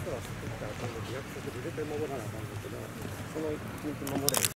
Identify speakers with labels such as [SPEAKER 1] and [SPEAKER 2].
[SPEAKER 1] は作ったらあかんので約束で絶対守らなあかんんだけど、その一日守れへん。